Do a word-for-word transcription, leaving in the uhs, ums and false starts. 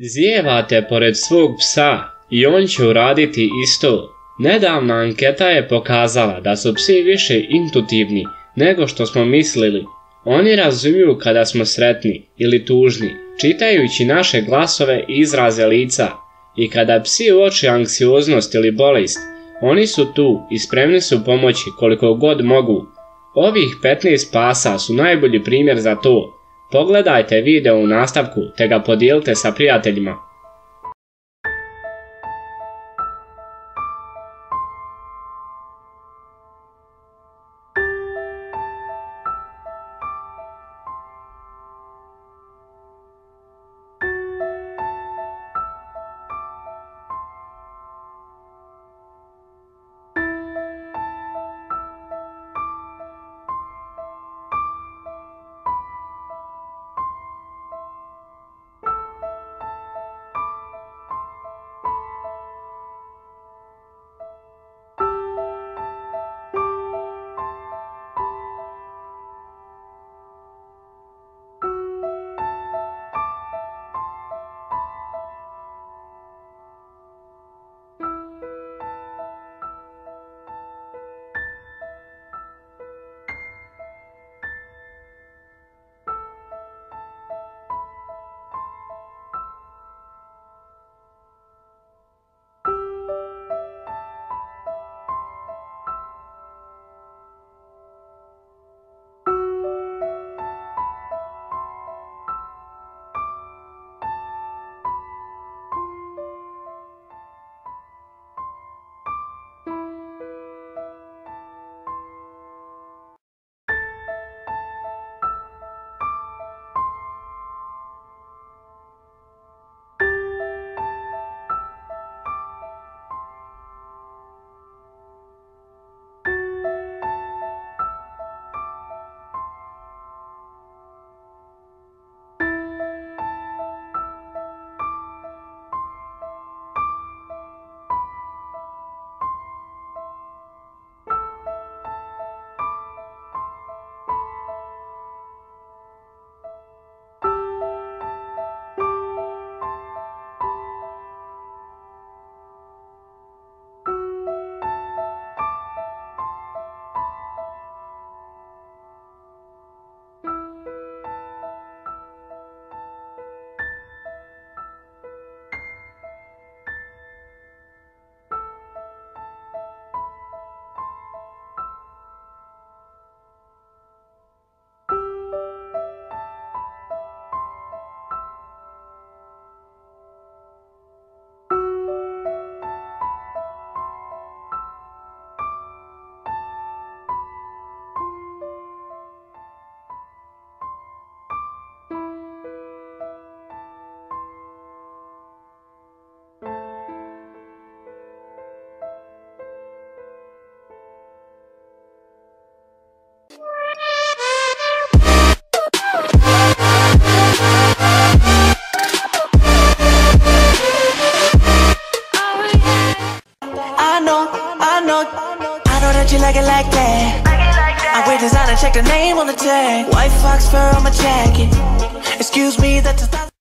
Zijevate pored svog psa i on će uraditi isto. Nedavna anketa je pokazala da su psi više intuitivni nego što smo mislili. Oni razumiju kada smo sretni ili tužni, čitajući naše glasove i izraze lica. I kada psi uoče anksioznost ili bolest, oni su tu i spremni su pomoći koliko god mogu. Ovih petnaest pasa su najbolji primjer za to. Pogledajte video u nastavku te ga podijelite sa prijateljima. You like it like that. I wear designer, check the name on the tag. White fox fur on my jacket. Excuse me, that's a